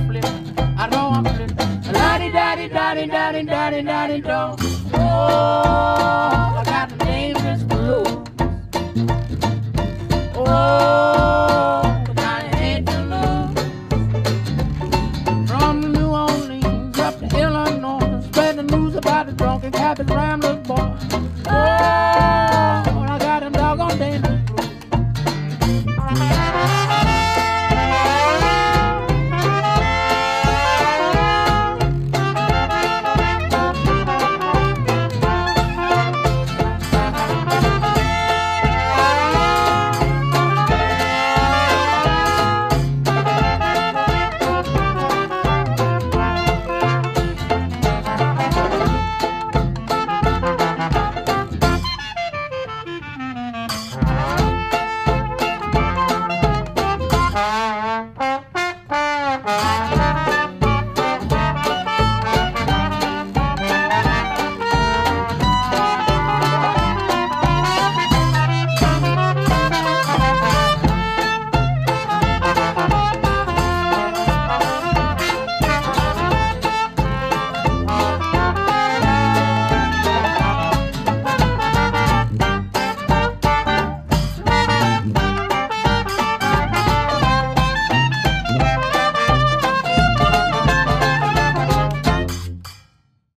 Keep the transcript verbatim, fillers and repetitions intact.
flipping. I know I'm flipping. La-di da-di da-di da-di da-di da-di do. Oh, I got the dangerous blues. Oh, I got an hate to lose. From New Orleans up to Illinois, spread the news about the drunken cabin rambler.